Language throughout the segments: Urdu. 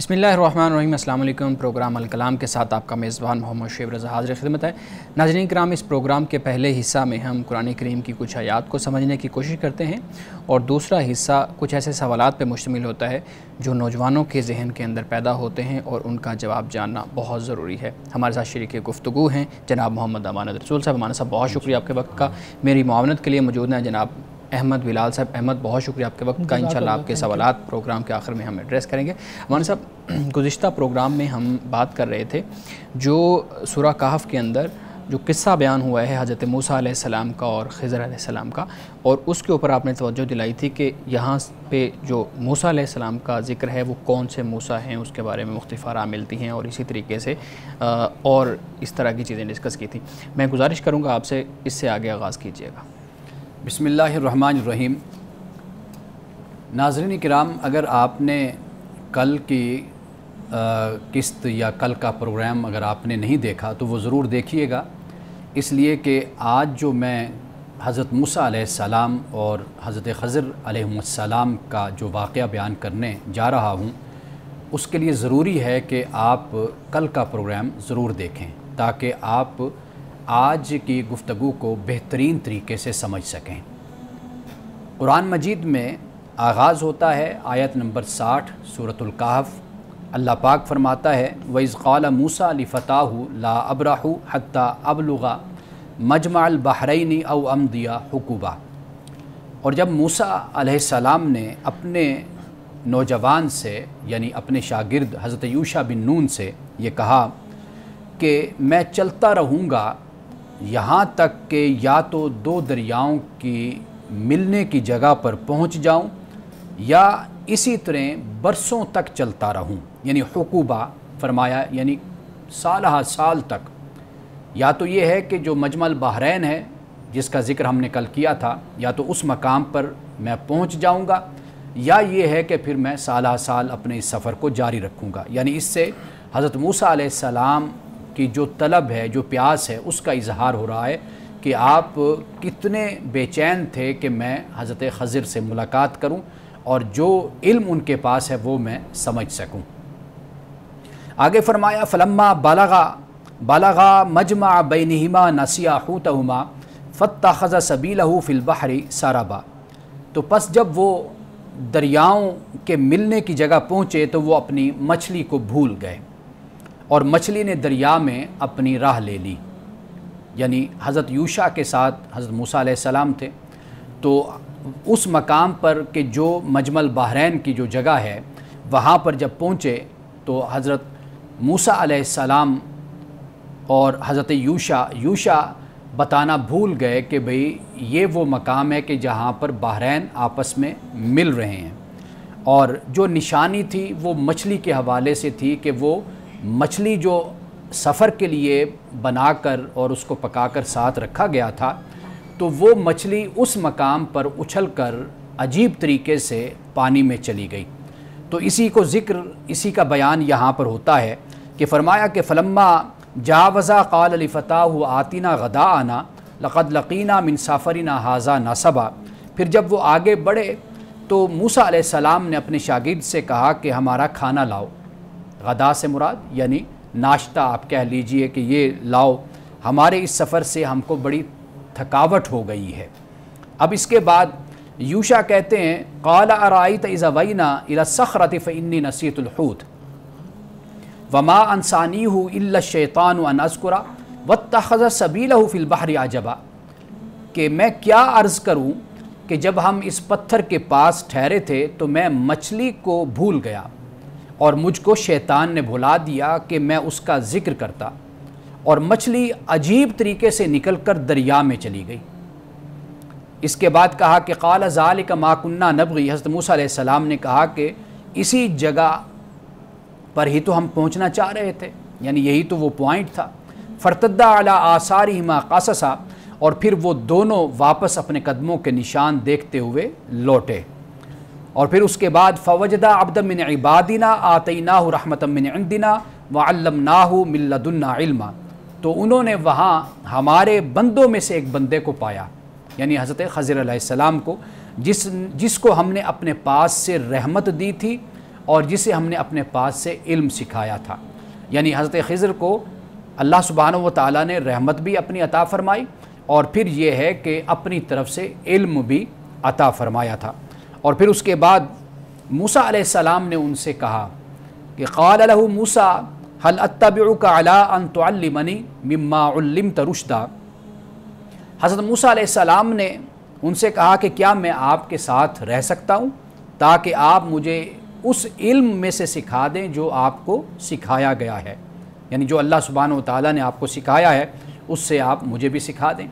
बिस्मिल्लाहिर्रहमानिर्रहीम। अस्सलाम वालेकुम। प्रोग्राम अल कलाम के साथ आपका मेज़बान मोहम्मद शेब रज़ा हाज़िर खिदमत है। नाज़रीन किराम, इस प्रोग्राम के पहले हिस्सा में हम कुरान करीम की कुछ आयात को समझने की कोशिश करते हैं और दूसरा हिस्सा कुछ ऐसे सवालात पर मुश्तमिल होता है जो नौजवानों के जहन के अंदर पैदा होते हैं और उनका जवाब जानना बहुत ज़रूरी है। हमारे साथ शरीक गुफ्तगू हैं जनाब मोहम्मद अमानत रसूल साहब। अमानत साहब, बहुत शुक्रिया आपके वक्त का। मेरी मुआवनत के लिए मौजूद हैं जनाब अहमद बिलाल साहब। अहमद, बहुत शुक्रिया आपके वक्त का। इंशाल्लाह आपके सवालात प्रोग्राम के आखिर में हम एड्रेस करेंगे। अमानत साहब, गुज़िश्ता प्रोग्राम में हम बात कर रहे थे जो सूरह कहफ के अंदर जो किस्सा बयान हुआ है हज़रत मूसा अलैहिस्सलाम का और खिज़र अलैहिस्सलाम का, और उसके ऊपर आपने तवज्जो दिलाई थी कि यहाँ पे जो मूसा अलैहिस्सलाम का ज़िक्र है वो कौन से मूसा हैं, उसके बारे में मुख्तलिफ़ आरा मिलती हैं और इसी तरीके से और इस तरह की चीज़ें डिस्कस की थी। मैं गुजारिश करूँगा आपसे इससे आगे आगाज़ कीजिएगा। बिस्मिल्लाहिर्रहमानिर्रहीम। नाज़रीन किराम, अगर आपने कल की किस्त या कल का प्रोग्राम अगर आपने नहीं देखा तो वो ज़रूर देखिएगा, इसलिए कि आज जो मैं हज़रत मूसा अलैहिस्सलाम और हज़रत खज़र अलैहिस्सलाम का जो वाक़या बयान करने जा रहा हूँ, उसके लिए ज़रूरी है कि आप कल का प्रोग्राम ज़रूर देखें ताकि आप आज की गुफ्तगू को बेहतरीन तरीके से समझ सकें। कुरान मजीद में आगाज़ होता है आयत नंबर 60 सूरतुल कहफ। अल्लाह पाक फरमाता है, वइज़ क़ाल मूसा लिफ़ताहु ला अब्रहु हत्ता अबलुगा मजमअल बहरैनि औ अमदिया हुकुबा। और जब मूसा अलैहिस्सलाम ने अपने नौजवान से यानी अपने शागिर्द हज़रत यूशा बिन नून से ये कहा कि मैं चलता रहूँगा यहाँ तक कि या तो दो दरियाओं की मिलने की जगह पर पहुँच जाऊँ या इसी तरह बरसों तक चलता रहूँ, यानी हुकूबा फरमाया, यानी साल साल तक। या तो ये है कि जो मजमल बहरैन है जिसका ज़िक्र हमने कल किया था, या तो उस मकाम पर मैं पहुँच जाऊँगा, या ये है कि फिर मैं साल साल अपने इस सफ़र को जारी रखूँगा। यानी इससे हज़रत मूसा अलैहिस्सलाम की जो तलब है, जो प्यास है, उसका इजहार हो रहा है कि आप कितने बेचैन थे कि मैं हज़रत खज़र से मुलाकात करूं और जो इल्म उनके पास है वो मैं समझ सकूं। आगे फरमाया, फ़लम्मा बलगा मजमा बैनिहिमा नसिया हुतहुमा फ़त्तख़ज़ सबीलहु फ़िल बहरि सरबा। तो पस जब वो दरियाओं के मिलने की जगह पहुँचे तो वो अपनी मछली को भूल गए और मछली ने दरिया में अपनी राह ले ली। यानी हज़रत यूशा के साथ हज़रत मूसा अलैहिस्सलाम थे, तो उस मकाम पर के जो मजमल बहरैन की जो जगह है वहाँ पर जब पहुँचे तो हज़रत मूसा अलैहिस्सलाम और हज़रत यूशा बताना भूल गए कि भाई ये वो मकाम है कि जहाँ पर बहरैन आपस में मिल रहे हैं। और जो निशानी थी वो मछली के हवाले से थी कि वो मछली जो सफ़र के लिए बनाकर और उसको पकाकर साथ रखा गया था, तो वो मछली उस मकाम पर उछलकर अजीब तरीके से पानी में चली गई। तो इसी को ज़िक्र, इसी का बयान यहाँ पर होता है कि फ़रमाया कि फ़लम्मा जावज़ा क़ाल लिफ़ताहु आतिना गदाअना लक़द लक़ीना मिन सफ़रिना हाज़ा नसबा। फिर जब वो आगे बढ़े तो मूसा अलैहिस्सलाम ने अपने शागिर्द से कहा कि हमारा खाना लाओ। गदा से मुराद यानी नाश्ता आप कह लीजिए कि ये लाओ, हमारे इस सफ़र से हमको बड़ी थकावट हो गई है। अब इसके बाद यूशा कहते हैं, क़ाल अराइत इज़ अवैना इला सख़रति फ़इन्नी नसीतुल हूत वमा अंसानीहु इल्ला शैतानु अन अज़कुरा वत्तख़ज़ सबीलहु फ़िल बहरि अजबा। कि मैं क्या अर्ज़ करूँ कि जब हम इस पत्थर के पास ठहरे थे तो मैं मछली को भूल गया और मुझको शैतान ने भुला दिया कि मैं उसका ज़िक्र करता, और मछली अजीब तरीके से निकलकर दरिया में चली गई। इसके बाद कहा कि क़ाल ज़ालिका मा कुन्ना नबग़ी। हज़रत मूसा अलैहिस्सलाम ने कहा कि इसी जगह पर ही तो हम पहुँचना चाह रहे थे, यानी यही तो वो पॉइंट था। फ़रतद्दा अला आसारिहिमा क़ससा। और फिर वो दोनों वापस अपने कदमों के निशान देखते हुए लौटे। और फिर उसके बाद फ़वजदा अब्दम मिन इबादिना आतैनाहु रहमतम मिन इंदिना व अल्लमनाहु मिन लदुन्ना इल्मा। तो उन्होंने वहाँ हमारे बंदों में से एक बंदे को पाया, यानी हज़रत खज़र अलैहिस्सलाम को, जिसको हमने अपने पास से रहमत दी थी اور جسے ہم نے اپنے پاس سے علم سکھایا تھا۔ یعنی حضرت خضر کو اللہ سبحانہ و تعالیٰ نے رحمت بھی اپنی عطا فرمائی اور پھر یہ ہے کہ اپنی طرف سے علم بھی عطا فرمایا تھا۔ اور پھر اس کے بعد موسیٰ علیہ السلام نے ان سے کہا کہ قال له موسیٰ هل اتبعک علی ان تعلمنی مما علمت رشدا۔ حضرت موسیٰ علیہ السلام نے ان سے کہا کہ کیا میں آپ کے ساتھ رہ سکتا ہوں تاکہ آپ مجھے اس علم میں سے سکھا دیں جو آپ کو سکھایا گیا ہے، یعنی جو اللہ سبحانہ و تعالیٰ نے آپ کو سکھایا ہے اس سے آپ مجھے بھی سکھا دیں۔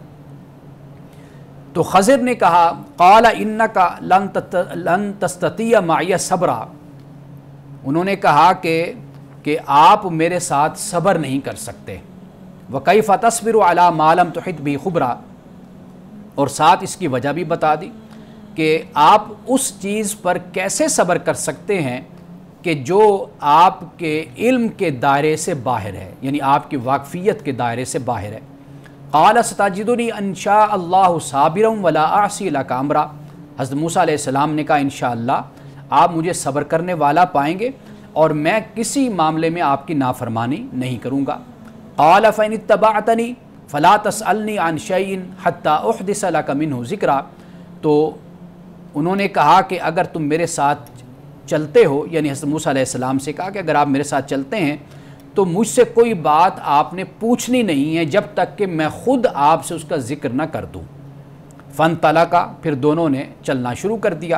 تو خضر نے کہا قال انک لن تستطیع معی صبرا، انہوں نے کہا کہ آپ میرے ساتھ صبر نہیں کر سکتے، وکیف تصبر علی ما لم تحط بہ خبرا، اور ساتھ اس کی وجہ بھی بتا دی کہ آپ اس چیز پر کیسے صبر کر سکتے ہیں کہ جو آپ کے علم کے دائرے سے باہر ہے، یعنی آپ کی واقفیت کے دائرے سے باہر ہے۔ قال ستجدنی ان شاء اللہ صابرا ولا اعصی لک امرا، حضرت موسیٰ علیہ السلام نے کہا انشاءاللہ آپ مجھے صبر کرنے والا پائیں گے اور میں کسی معاملے میں آپ کی نافرمانی نہیں کروں گا۔ قال فإن اتبعتنی فلا تسألنی عن شیء حتی احدث لک منہ ذکرا، تو انہوں نے کہا کہ اگر تم میرے ساتھ چلتے ہو، یعنی حضرت موسیٰ علیہ السلام سے کہا کہ اگر آپ میرے ساتھ چلتے ہیں تو مجھ سے کوئی بات آپ نے پوچھنی نہیں ہے جب تک کہ میں خود آپ سے اس کا ذکر نہ کر دوں۔ فانطلقا، پھر دونوں نے چلنا شروع کر دیا۔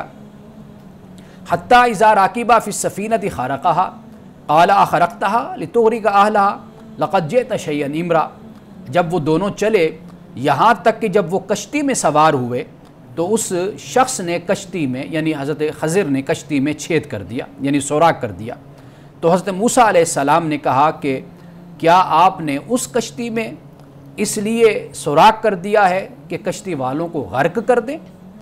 حتی اذا راکبا فی السفینۃ خرقہا قال اخرقتہا لتغرق اہلہا لقد جئت شیئا امرا، جب وہ دونوں چلے یہاں تک کہ جب وہ کشتی میں سوار ہوئے تو اس شخص نے کشتی میں، یعنی حضرت خضر نے کشتی میں چھید کر دیا، یعنی سوراخ کر دیا۔ تو حضرت موسیٰ علیہ السلام نے کہا کہ کیا آپ نے اس کشتی میں اس لیے سوراخ کر دیا ہے کہ کشتی والوں کو غرق کر دیں؟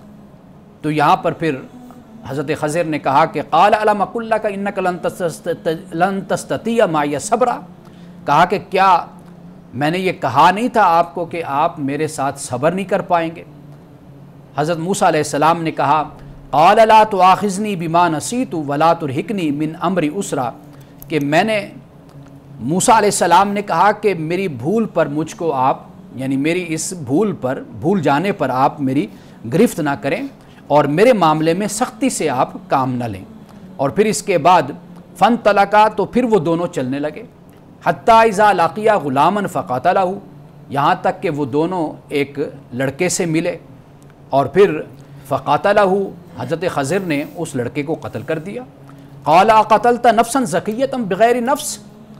تو یہاں پر پھر حضرت خضر نے کہا کہ قال الم اقل لک انک لن تستطیع معی صبرا، کہا کہ کیا میں نے یہ کہا نہیں تھا آپ کو کہ آپ میرے ساتھ صبر نہیں کر پائیں گے؟ حضرت موسیٰ علیہ السلام نے کہا قال لا تؤاخذنی بما نسیت ولا ترہقنی من امری اسرا، کہ میں نے موسیٰ علیہ السلام نے کہا کہ میری بھول پر مجھ کو آپ، یعنی میری اس بھول جانے پر آپ میری گرفت نہ کریں اور میرے معاملے میں سختی سے آپ کام نہ لیں۔ اور پھر اس کے بعد فانطلقا، تو پھر وہ دونوں چلنے لگے۔ حتی اذا لقیا غلاما فقتلہ، یہاں تک کہ وہ دونوں ایک لڑکے سے ملے اور پھر فقتلہ، حضرت خضر نے اس لڑکے کو قتل کر دیا۔ قال اقتلت نفسا زکیۃ بغیر نفس،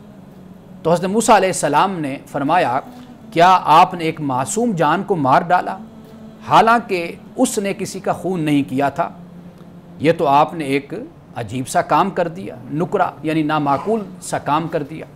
تو حضرت موسیٰ علیہ السلام نے فرمایا کیا آپ نے ایک معصوم جان کو مار ڈالا حالانکہ اس نے کسی کا خون نہیں کیا تھا؟ یہ تو آپ نے ایک عجیب سا کام کر دیا، نکرا یعنی نامعقول سا کام کر دیا۔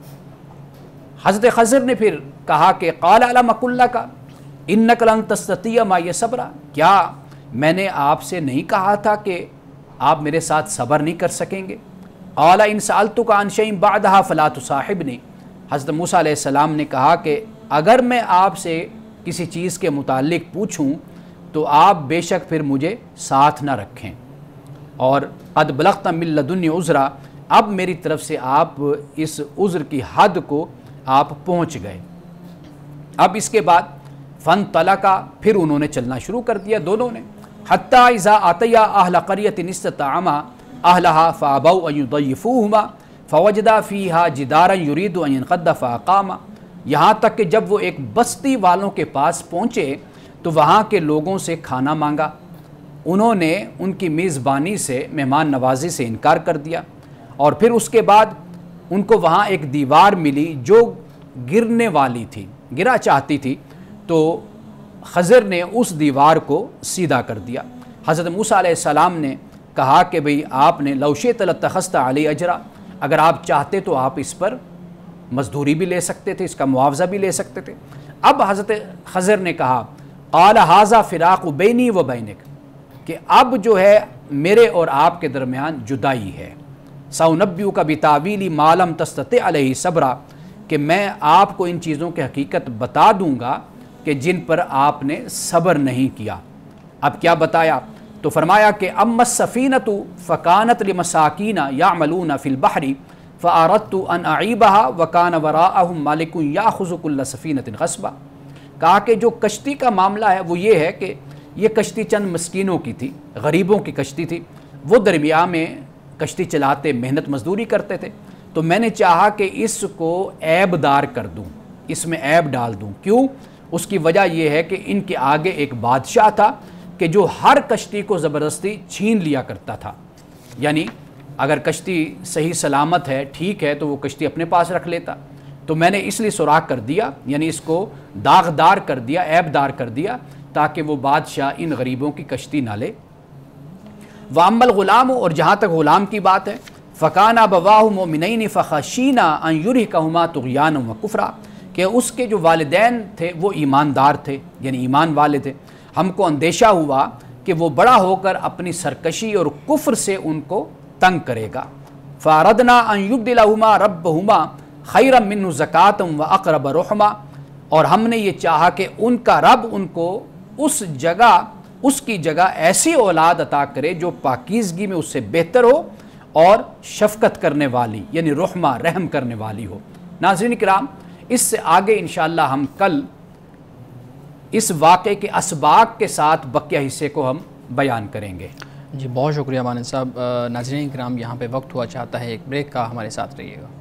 حضرت خضر نے پھر کہا کہ قال الم اقل لک انک لن تستطیع معی صبرا، کیا میں نے آپ سے نہیں کہا تھا کہ آپ میرے ساتھ صبر نہیں کر سکیں گے؟ قال ان سألتک عن شیء بعدها فلا تصاحبنی، حضرت موسیٰ علیہ السلام نے کہا کہ اگر میں آپ سے کسی چیز کے متعلق پوچھوں تو آپ بے شک پھر مجھے ساتھ نہ رکھیں، اور قد بلغت من لدنی عذرا، اب میری طرف سے آپ اس عذر کی حد کو آپ پہنچ گئے۔ اب اس کے بعد فانطلقا، پھر انہوں نے چلنا شروع کر دیا دونوں نے۔ حتی اذا آتیا اہل قریۃ استطعما اہلہا فابوا ان یضیفوہما فوجدا فیہا جدارا یرید ان ینقض فاقاما، یہاں تک کہ جب وہ ایک بستی والوں کے پاس پہنچے تو وہاں کے لوگوں سے کھانا مانگا، انہوں نے ان کی میزبانی سے، مہمان نوازی سے انکار کر دیا، اور پھر اس کے بعد ان کو وہاں ایک دیوار ملی جو گرنے والی تھی، گرا چاہتی تھی، تو خضر نے اس دیوار کو سیدھا کر دیا۔ حضرت موسیٰ علیہ السلام نے کہا کہ بھئی آپ نے لو شئت لاتخذت علیہ اجرا، اگر آپ چاہتے تو آپ اس پر مزدوری بھی لے سکتے تھے، اس کا معاوضہ بھی لے سکتے تھے۔ اب حضرت خضر نے کہا قال ھذا فراق بینی و بینک، کہ اب جو ہے میرے اور آپ کے درمیان جدائی ہے۔ سأنبئک بتاویل ما لم تستطع علیہ صبرا، کہ میں آپ کو ان چیزوں کی حقیقت بتا دوں گا کہ جن پر آپ نے صبر نہیں کیا۔ اب کیا بتایا؟ تو فرمایا کہ امس سفینۃ فکانت لمساکین یعملون فی البحر فاردت ان اعیبها وکان وراءہم مالک یاخذ کل سفینۃ غصبا. کہا کہ جو کشتی کا معاملہ ہے وہ یہ ہے کہ یہ کشتی چند مسکینوں کی تھی، غریبوں کی کشتی تھی، وہ درمیان میں کشتی چلاتے محنت مزدوری کرتے تھے، تو میں نے چاہا کہ اس کو عیب دار کر دوں، اس میں عیب ڈال دوں. کیوں؟ اس کی وجہ یہ ہے کہ ان کے آگے ایک بادشاہ تھا کہ جو ہر کشتی کو زبردستی چھین لیا کرتا تھا. یعنی اگر کشتی صحیح سلامت ہے، ٹھیک ہے، تو وہ کشتی اپنے پاس رکھ لیتا. تو میں نے اس لیے سوراخ کر دیا، یعنی اس کو داغدار کر دیا، عیب دار کر دیا، تاکہ وہ بادشاہ ان غریبوں کی کشتی نہ لے. وَأَمَّا الْغُلَامُ، اور جہاں تک غلام کی بات ہے، فَكَانَ أَبَوَاهُ مُؤْمِنَيْنِ فَخَشِينَا أَن يُرْهِقَهُمَا طُغْيَانًا وَكُفْرًا، کہ اس کے جو والدین تھے وہ ایماندار تھے، یعنی ایمان والے تھے. ہم کو اندیشہ ہوا کہ وہ بڑا ہو کر اپنی سرکشی اور کفر سے ان کو تنگ کرے گا. فَأَرَدْنَا أَن يُبْدِلَهُمَا رَبُّهُمَا خَيْرًا مِّنْهُ زَكَاةً وَأَقْرَبَ رُحْمًا، اور ہم نے یہ چاہا کہ ان کا رب ان کو اس کی جگہ ایسی اولاد عطا کرے جو پاکیزگی میں اس سے بہتر ہو اور شفقت کرنے والی، یعنی رحمہ، رحم کرنے والی ہو. ناظرین کرام، اس سے آگے انشاءاللہ ہم کل اس واقعے کے اسباق کے ساتھ بقیہ حصے کو ہم بیان کریں گے. جی بہت شکریہ مانند صاحب. ناظرین کرام، یہاں پہ وقت ہوا چاہتا ہے ایک بریک کا، ہمارے ساتھ رہیے گا.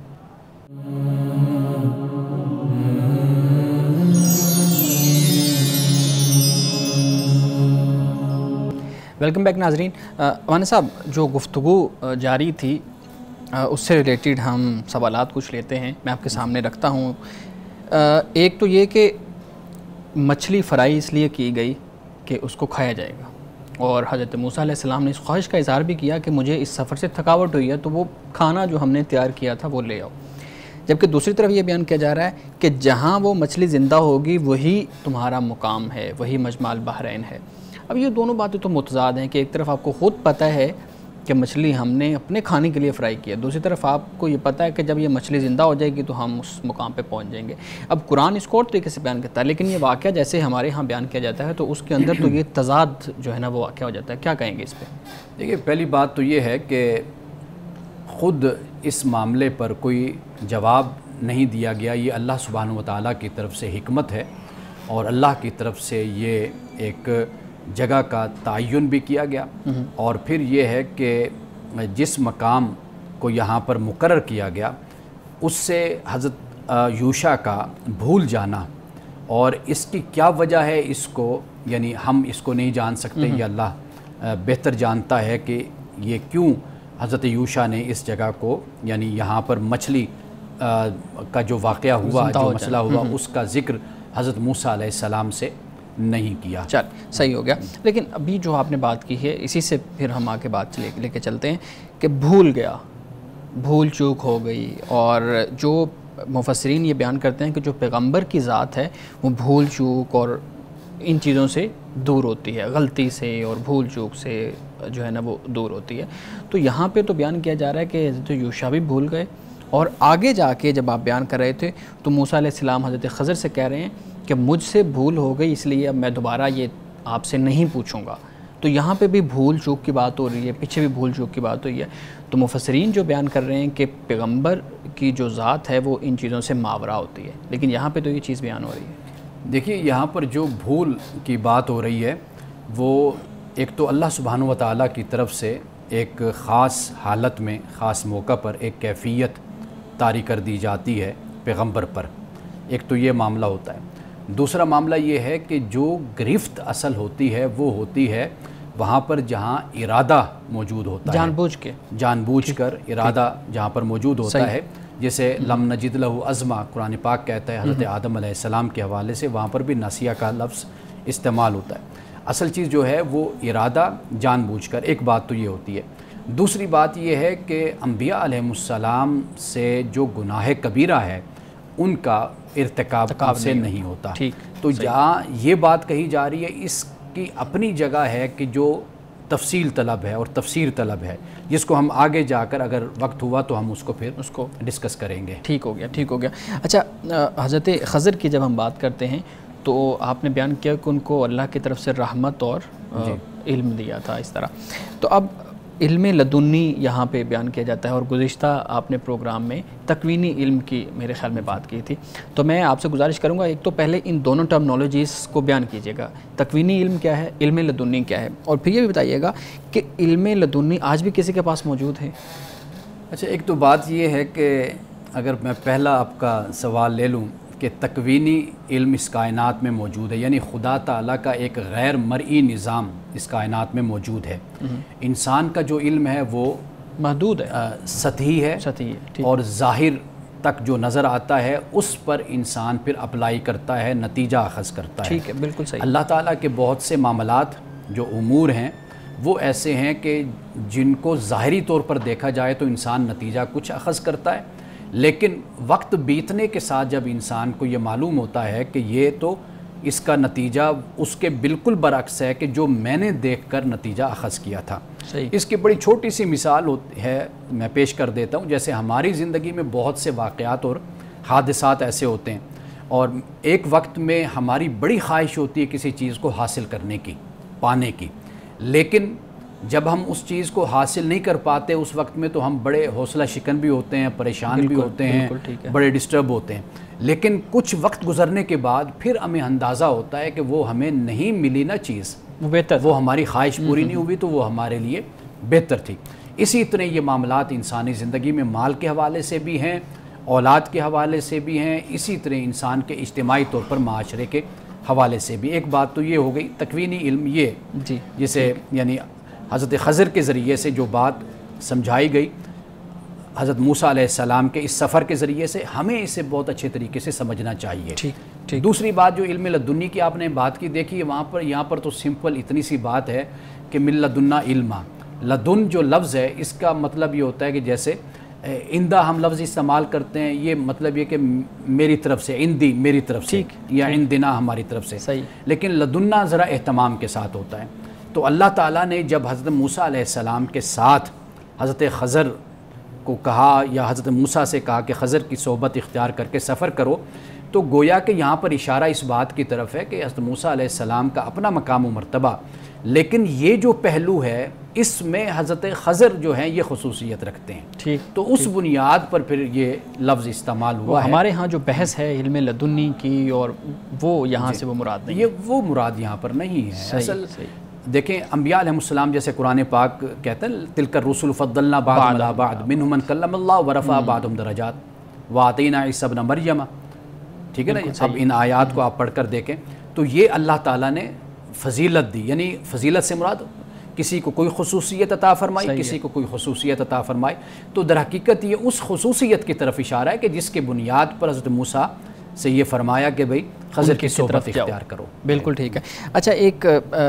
ویلکم بیک ناظرین. مانند صاحب، جو گفتگو جاری تھی اس سے ریلیٹڈ ہم سوالات کچھ لیتے ہیں، میں آپ کے سامنے رکھتا ہوں. ایک تو یہ کہ مچھلی فرائی اس لیے کی گئی کہ اس کو کھایا جائے گا، اور حضرت موسیٰ علیہ السلام نے اس خواہش کا اظہار بھی کیا کہ مجھے اس سفر سے تھکاوٹ ہوئی ہے، تو وہ کھانا جو ہم نے تیار کیا تھا وہ لے آؤ. جبکہ دوسری طرف یہ بیان کیا جا رہا ہے کہ جہاں وہ مچھلی زندہ ہوگی وہی تمہارا مقام ہے، وہی مجمع البحرین ہے. اب یہ دونوں باتیں تو متضاد ہیں کہ ایک طرف آپ کو خود پتہ ہے کہ مچھلی ہم نے اپنے کھانے کے لیے فرائی کیا، دوسری طرف آپ کو یہ پتہ ہے کہ جب یہ مچھلی زندہ ہو جائے گی تو ہم اس مقام پہ پہنچ جائیں گے. اب قرآن اس کو اور طریقے سے بیان کرتا ہے، لیکن یہ واقعہ جیسے ہمارے ہاں بیان کیا جاتا ہے تو اس کے اندر تو یہ تضاد جو ہے نا وہ واقعہ ہو جاتا ہے. کیا کہیں گے اس پہ؟ دیکھیے، پہلی بات تو یہ ہے کہ خود اس معاملے پر کوئی جواب نہیں دیا گیا. یہ اللہ سبحانہ و تعالیٰ کی طرف سے حکمت ہے، اور اللہ کی طرف سے یہ ایک جگہ کا تعین بھی کیا گیا. اور پھر یہ ہے کہ جس مقام کو یہاں پر مقرر کیا گیا اس سے حضرت یوشع کا بھول جانا، اور اس کی کیا وجہ ہے اس کو یعنی ہم اس کو نہیں جان سکتے. یہ اللہ بہتر جانتا ہے کہ یہ کیوں حضرت یوشع نے اس جگہ کو یعنی یہاں پر مچھلی کا جو واقعہ ہوا، جو مسئلہ ہوا، اس کا ذکر حضرت موسیٰ علیہ السلام سے نہیں کیا. چل صحیح ہو گیا. لیکن ابھی جو آپ نے بات کی ہے اسی سے پھر ہم آگے بات لے کے چلتے ہیں کہ بھول گیا، بھول چوک ہو گئی. اور جو مفسرین یہ بیان کرتے ہیں کہ جو پیغمبر کی ذات ہے وہ بھول چوک اور ان چیزوں سے دور ہوتی ہے، غلطی سے اور بھول چوک سے جو ہے نا وہ دور ہوتی ہے. تو یہاں پہ تو بیان کیا جا رہا ہے کہ حضرت یوشع بھی بھول گئے، اور آگے جا کے جب آپ بیان کر رہے تھے تو موسیٰ علیہ السلام حضرت خضر سے کہہ رہے ہیں کہ مجھ سے بھول ہو گئی، اس لیے اب میں دوبارہ یہ آپ سے نہیں پوچھوں گا. تو یہاں پہ بھی بھول چوک کی بات ہو رہی ہے، پیچھے بھی بھول چوک کی بات ہوئی ہے. تو مفسرین جو بیان کر رہے ہیں کہ پیغمبر کی جو ذات ہے وہ ان چیزوں سے ماورا ہوتی ہے، لیکن یہاں پہ تو یہ چیز بیان ہو رہی ہے. دیکھیے، یہاں پر جو بھول کی بات ہو رہی ہے وہ ایک تو اللہ سبحانہ و تعالیٰ کی طرف سے ایک خاص حالت میں، خاص موقع پر ایک کیفیت طاری کر دی جاتی ہے پیغمبر پر. ایک تو یہ معاملہ ہوتا ہے. دوسرا معاملہ یہ ہے کہ جو گرفت اصل ہوتی ہے وہ ہوتی ہے وہاں پر جہاں ارادہ موجود ہوتا ہے، جان بوجھ کر ارادہ جہاں پر موجود ہوتا ہے. جیسے لم نجد لہ عزما قرآن پاک کہتا ہے حضرت آدم علیہ السلام کے حوالے سے، وہاں پر بھی ناسیہ کا لفظ استعمال ہوتا ہے. اصل چیز جو ہے وہ ارادہ جان بوجھ کر. ایک بات تو یہ ہوتی ہے. دوسری بات یہ ہے کہ انبیاء علیہ السلام سے جو گناہ کبیرہ ہے ان کا ارتکاب سے نہیں ہوتا. تو جہاں یہ بات کہی جا رہی ہے اس کی اپنی جگہ ہے کہ جو تفصیل طلب ہے اور تفسیر طلب ہے، جس کو ہم آگے جا کر اگر وقت ہوا تو ہم اس کو ڈسکس کریں گے. ٹھیک ہو گیا. اچھا، حضرت خضر کی جب ہم بات کرتے ہیں تو آپ نے بیان کیا کہ ان کو اللہ کی طرف سے رحمت اور علم دیا تھا اس طرح. تو اب علم لدنی یہاں پہ بیان کیا جاتا ہے، اور گزشتہ آپ نے پروگرام میں تکوینی علم کی میرے خیال میں بات کی تھی. تو میں آپ سے گزارش کروں گا ایک تو پہلے ان دونوں ٹرمنالوجیز کو بیان کیجیے گا، تکوینی علم کیا ہے، علم لدنی کیا ہے، اور پھر یہ بھی بتائیے گا کہ علم لدنی آج بھی کسی کے پاس موجود ہے. اچھا، ایک تو بات یہ ہے کہ اگر میں پہلا آپ کا سوال لے لوں کہ تکوینی علم اس کائنات میں موجود ہے، یعنی خدا تعالیٰ کا ایک غیر مرئی نظام اس کائنات میں موجود ہے. انسان کا جو علم ہے وہ محدود ہے، سطحی ہے، اور ظاہر تک جو نظر آتا ہے اس پر انسان پھر اپلائی کرتا ہے، نتیجہ اخذ کرتا ہے. ٹھیک ہے، بالکل صحیح. اللہ تعالیٰ کے بہت سے معاملات جو امور ہیں وہ ایسے ہیں کہ جن کو ظاہری طور پر دیکھا جائے تو انسان نتیجہ کچھ اخذ کرتا ہے، لیکن وقت بیتنے کے ساتھ جب انسان کو یہ معلوم ہوتا ہے کہ یہ تو اس کا نتیجہ اس کے بالکل برعکس ہے کہ جو میں نے دیکھ کر نتیجہ اخذ کیا تھا. صحیح. اس کی بڑی چھوٹی سی مثال ہے، میں پیش کر دیتا ہوں. جیسے ہماری زندگی میں بہت سے واقعات اور حادثات ایسے ہوتے ہیں، اور ایک وقت میں ہماری بڑی خواہش ہوتی ہے کسی چیز کو حاصل کرنے کی، پانے کی، لیکن جب ہم اس چیز کو حاصل نہیں کر پاتے اس وقت میں تو ہم بڑے حوصلہ شکن بھی ہوتے ہیں، پریشان بھی ہوتے ہیں، بڑے ڈسٹرب ہوتے ہیں. لیکن کچھ وقت گزرنے کے بعد پھر ہمیں اندازہ ہوتا ہے کہ وہ ہمیں نہیں ملی نا چیز، وہ ہماری خواہش پوری نہیں ہوئی تو وہ ہمارے لیے بہتر تھی. اسی طرح یہ معاملات انسانی زندگی میں مال کے حوالے سے بھی ہیں، اولاد کے حوالے سے بھی ہیں، اسی طرح انسان کے اجتماعی طور پر معاشرے کے حوالے سے بھی. ایک بات تو یہ ہو گئی تکوینی علم، یہ جسے یعنی حضرت خضر کے ذریعے سے جو بات سمجھائی گئی حضرت موسیٰ علیہ السلام کے اس سفر کے ذریعے سے، ہمیں اسے بہت اچھے طریقے سے سمجھنا چاہیے. دوسری بات جو علم لدنی کی آپ نے بات کی، دیکھیے یہاں پر تو سمپل اتنی سی بات ہے کہ من لدنا علما. لدن جو لفظ ہے اس کا مطلب یہ ہوتا ہے کہ جیسے اندہ ہم لفظ استعمال کرتے ہیں، یہ مطلب یہ کہ میری طرف سے، اندی میری طرف سے، یا اندنا ہماری طرف سے. لیکن لدنا ذرا اہتمام کے ساتھ ہوتا ہے. تو اللہ تعالیٰ نے جب حضرت موسیٰ علیہ السلام کے ساتھ حضرت خضر کو کہا، یا حضرت موسیٰ سے کہا کہ خضر کی صحبت اختیار کر کے سفر کرو، تو گویا کہ یہاں پر اشارہ اس بات کی طرف ہے کہ حضرت موسیٰ علیہ السلام کا اپنا مقام و مرتبہ، لیکن یہ جو پہلو ہے اس میں حضرت خضر جو ہیں یہ خصوصیت رکھتے ہیں. تو اس بنیاد پر پھر یہ لفظ استعمال ہوا ہے. ہمارے ہاں جو بحث ہے علم لدنی کی، اور وہ یہاں سے وہ مراد نہیں، یہ وہ مراد یہاں پر نہیں ہے. اصل دیکھیں انبیاء علیہ السلام جیسے قرآن پاک کہتے ہیں تلک الرسل فضلنا بعضهم علی بعض منهم من کلم اللہ ورفع بعضهم درجات وآتینا عیسی ابن مریم. ٹھیک ہے نا. اب ان آیات کو آپ پڑھ کر دیکھیں تو یہ اللہ تعالیٰ نے فضیلت دی، یعنی فضیلت سے مراد کسی کو کوئی خصوصیت عطا فرمائی، کسی کو کوئی خصوصیت عطا فرمائی. تو در حقیقت یہ اس خصوصیت کی طرف اشارہ ہے کہ جس کے بنیاد پر حضرت موسیٰ سے یہ فرمایا کہ بھئی خضر کی صحبت اختیار کرو. بالکل ٹھیک ہے. اچھا، ایک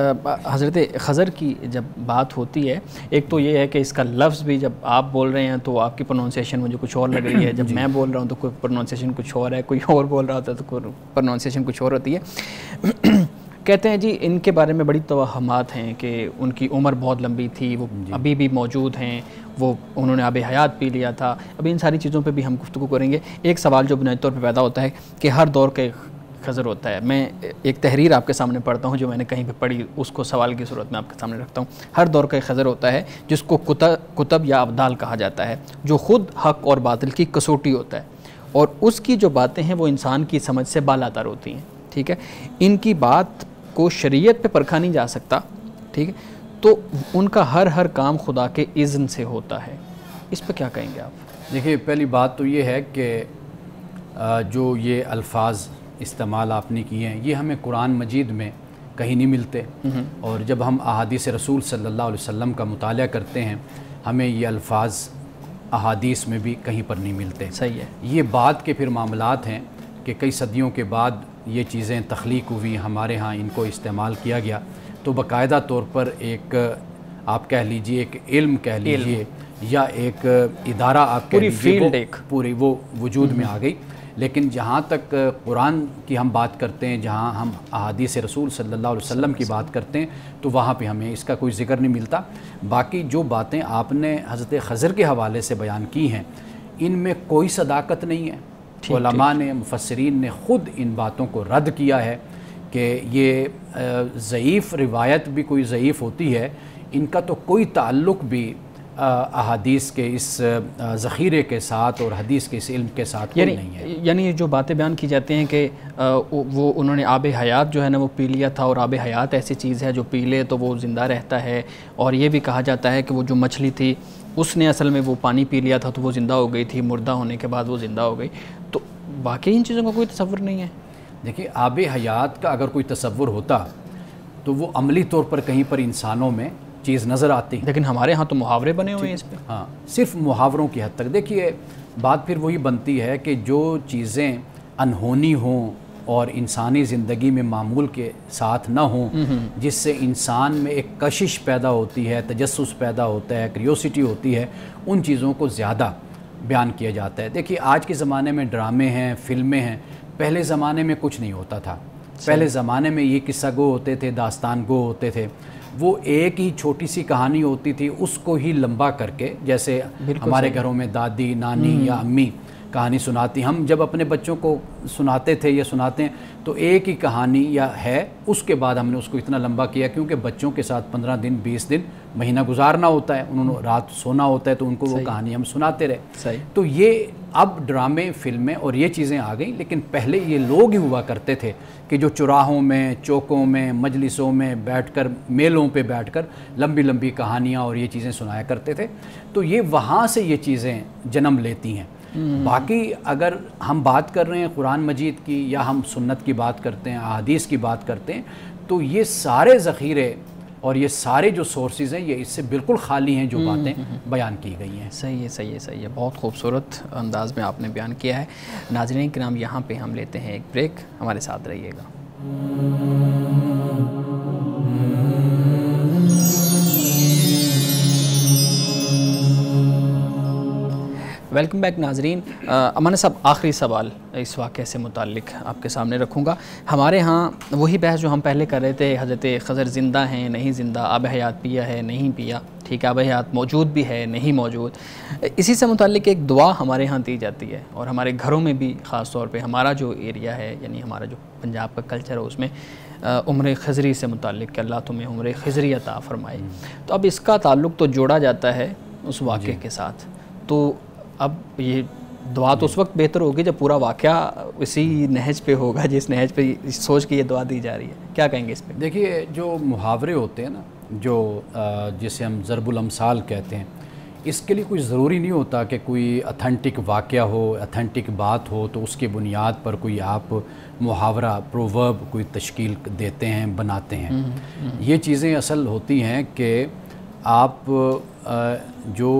حضرت خضر کی جب بات ہوتی ہے، ایک تو یہ ہے کہ اس کا لفظ بھی جب آپ بول رہے ہیں تو آپ کی پروننسیشن مجھے کچھ اور لگ رہی ہے، جب میں بول رہا ہوں تو کوئی پروننسیشن کچھ اور ہے، کوئی اور بول رہا ہوتا ہے تو کوئی پروننسیشن کچھ اور ہوتی ہے. کہتے ہیں جی ان کے بارے میں بڑی توہمات ہیں کہ ان کی عمر بہت لمبی تھی، وہ ابھی بھی موجود ہیں، وہ انہوں نے آب حیات پی لیا تھا. ابھی ان ساری چیزوں پہ بھی ہم گفتگو کریں گے. ایک سوال جو بنیادی طور پہ پیدا ہوتا ہے کہ ہر دور کے خضر ہوتا ہے. میں ایک تحریر آپ کے سامنے پڑھتا ہوں جو میں نے کہیں پہ پڑھی، اس کو سوال کی صورت میں آپ کے سامنے رکھتا ہوں. ہر دور کا ایک خضر ہوتا ہے جس کو کتب یا ابدال کہا جاتا ہے، جو خود حق اور باطل کی کسوٹی ہوتا ہے، اور اس کی جو باتیں ہیں وہ انسان کی سمجھ سے بالاتر ہوتی ہیں. ٹھیک ہے. ان کی بات کو شریعت پہ پرکھا نہیں جا سکتا. ٹھیک ہے. تو ان کا ہر کام خدا کے اذن سے ہوتا ہے. اس پہ کیا کہیں گے آپ؟ دیکھیے پہلی بات تو یہ ہے کہ جو یہ الفاظ استعمال آپ نے کیے ہیں یہ ہمیں قرآن مجید میں کہیں نہیں ملتے، اور جب ہم احادیث رسول صلی اللہ علیہ وسلم کا مطالعہ کرتے ہیں ہمیں یہ الفاظ احادیث میں بھی کہیں پر نہیں ملتے. صحیح ہے. یہ بعد کے پھر معاملات ہیں کہ کئی صدیوں کے بعد یہ چیزیں تخلیق ہوئی، ہمارے ہاں ان کو استعمال کیا گیا، تو باقاعدہ طور پر ایک آپ کہہ لیجئے ایک علم کہہ لیجئے یا ایک ادارہ آپ کہہ لیجئے پوری وہ وجود میں آ گئی. لیکن جہاں تک قرآن کی ہم بات کرتے ہیں، جہاں ہم احادیث رسول صلی اللہ علیہ وسلم کی بات کرتے ہیں تو وہاں پہ ہمیں اس کا کوئی ذکر نہیں ملتا. باقی جو باتیں آپ نے حضرت خضر کے حوالے سے بیان کی ہیں ان میں کوئی صداقت نہیں ہے. علماء نے، مفسرین نے خود ان باتوں کو رد کیا ہے کہ یہ ضعیف روایت بھی کوئی ضعیف ہوتی ہے، ان کا تو کوئی تعلق بھی احادیث کے اس ذخیرے کے ساتھ اور حدیث کے اس علم کے ساتھ کوئی نہیں ہے۔ یعنی جو باتیں بیان کی جاتی ہیں کہ وہ انہوں نے آب حیات جو ہے نا وہ پی لیا تھا، اور آب حیات ایسی چیز ہے جو پی لے تو وہ زندہ رہتا ہے، اور یہ بھی کہا جاتا ہے کہ وہ جو مچھلی تھی اس نے اصل میں وہ پانی پی لیا تھا تو وہ زندہ ہو گئی تھی، مردہ ہونے کے بعد وہ زندہ ہو گئی، تو باقی ان چیزوں کا کوئی تصور نہیں ہے۔ دیکھیے آب حیات کا اگر کوئی تصور ہوتا تو وہ عملی طور پر کہیں پر انسانوں میں چیز نظر آتی، لیکن ہمارے ہاں تو محاورے بنے ہوئے ہیں اس پہ۔ ہاں، صرف محاوروں کی حد تک۔ دیکھیے بات پھر وہی بنتی ہے کہ جو چیزیں انہونی ہوں اور انسانی زندگی میں معمول کے ساتھ نہ ہوں، جس سے انسان میں ایک کشش پیدا ہوتی ہے، تجسس پیدا ہوتا ہے، کریوسٹی ہوتی ہے، ان چیزوں کو زیادہ بیان کیا جاتا ہے۔ دیکھیے آج کے زمانے میں ڈرامے ہیں، فلمیں ہیں، پہلے زمانے میں کچھ نہیں ہوتا تھا۔ پہلے زمانے میں یہ قصہ گو ہوتے تھے، داستان گو ہوتے تھے، وہ ایک ہی چھوٹی سی کہانی ہوتی تھی، اس کو ہی لمبا کر کے، جیسے ہمارے گھروں میں دادی، نانی یا امی کہانی سناتی، ہم جب اپنے بچوں کو سناتے تھے یا سناتے ہیں تو ایک ہی کہانی یا ہے، اس کے بعد ہم نے اس کو اتنا لمبا کیا کیونکہ بچوں کے ساتھ 15 دن 20 دن مہینہ گزارنا ہوتا ہے، انہوں نے رات سونا ہوتا ہے، تو ان کو وہ کہانی ہم سناتے رہے۔ تو یہ اب ڈرامے، فلمیں اور یہ چیزیں آ گئیں، لیکن پہلے یہ لوگ ہی ہوا کرتے تھے کہ جو چوراہوں میں، چوکوں میں، مجلسوں میں بیٹھ کر، میلوں پہ بیٹھ کر لمبی لمبی کہانیاں اور یہ چیزیں سنایا کرتے تھے، تو یہ وہاں سے یہ چیزیں جنم لیتی ہیں۔ باقی اگر ہم بات کر رہے ہیں قرآن مجید کی یا ہم سنت کی بات کرتے ہیں، احادیث کی بات کرتے ہیں، تو یہ سارے ذخیرے اور یہ سارے جو سورسز ہیں یہ اس سے بالکل خالی ہیں جو باتیں بیان کی گئی ہیں۔ صحیح ہے، صحیح ہے، صحیح ہے، بہت خوبصورت انداز میں آپ نے بیان کیا ہے۔ ناظرین کرام یہاں پہ ہم لیتے ہیں ایک بریک، ہمارے ساتھ رہیے گا۔ ویلکم بیک ناظرین۔ امان صاحب آخری سوال اس واقعے سے متعلق آپ کے سامنے رکھوں گا۔ ہمارے ہاں وہی بحث جو ہم پہلے کر رہے تھے، حضرت خضر زندہ ہیں نہیں زندہ، آب حیات پیا ہے نہیں پیا، ٹھیک ہے، آب حیات موجود بھی ہے نہیں موجود، اسی سے متعلق ایک دعا ہمارے ہاں دی جاتی ہے، اور ہمارے گھروں میں بھی خاص طور پہ ہمارا جو ایریا ہے، یعنی ہمارا جو پنجاب کا کلچر ہے، اس میں عمر خضری سے متعلق کہ اللہ تمہیں عمر خضری عطا فرمائے، تو اب اس کا تعلق تو جوڑا جاتا ہے اس واقعے کے ساتھ، تو اب یہ دعا تو اس وقت بہتر ہوگی جب پورا واقعہ اسی نہج پہ ہوگا جس نہج پہ سوچ کے یہ دعا دی جا رہی ہے، کیا کہیں گے اس پہ؟ دیکھیے جو محاورے ہوتے ہیں نا، جو جسے ہم ضرب الامثال کہتے ہیں، اس کے لیے کوئی ضروری نہیں ہوتا کہ کوئی اتھینٹک واقعہ ہو، اتھینٹک بات ہو تو اس کی بنیاد پر کوئی آپ محاورہ، پروورب کوئی تشکیل دیتے ہیں، بناتے ہیں۔ یہ چیزیں اصل ہوتی ہیں کہ آپ جو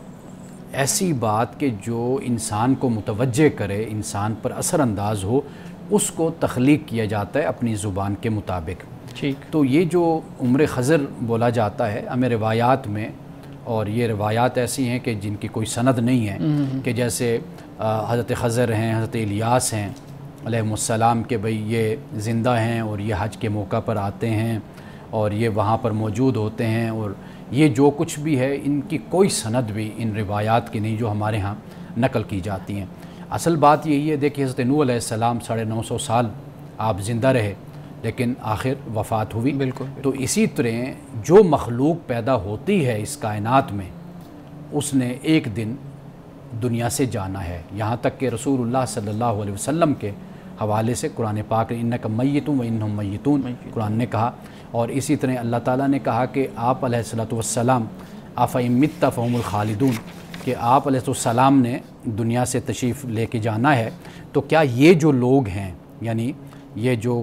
ایسی بات کہ جو انسان کو متوجہ کرے، انسان پر اثر انداز ہو، اس کو تخلیق کیا جاتا ہے اپنی زبان کے مطابق۔ ٹھیک، تو یہ جو عمر خضر بولا جاتا ہے ہمیں روایات میں، اور یہ روایات ایسی ہیں کہ جن کی کوئی سند نہیں ہے، کہ جیسے حضرت خضر ہیں، حضرت الیاس ہیں علیہ السلام، کہ بھئی یہ زندہ ہیں اور یہ حج کے موقع پر آتے ہیں اور یہ وہاں پر موجود ہوتے ہیں، اور یہ جو کچھ بھی ہے ان کی کوئی سند بھی ان روایات کی نہیں جو ہمارے ہاں نقل کی جاتی ہیں۔ اصل بات یہی ہے، دیکھیے حضرت نوح علیہ السلام 950 سال آپ زندہ رہے لیکن آخر وفات ہوئی۔ بالکل۔ تو اسی طرح جو مخلوق پیدا ہوتی ہے اس کائنات میں، اس نے ایک دن دنیا سے جانا ہے، یہاں تک کہ رسول اللہ صلی اللہ علیہ وسلم کے حوالے سے قرآن پاک نے انک میت و انہم میتون قرآن نے کہا، اور اسی طرح اللہ تعالیٰ نے کہا کہ آپ علیہ الصلوۃ والسلام افئن مت فہم الخالدون، کہ آپ علیہ السلام نے دنیا سے تشریف لے کے جانا ہے، تو کیا یہ جو لوگ ہیں، یعنی یہ جو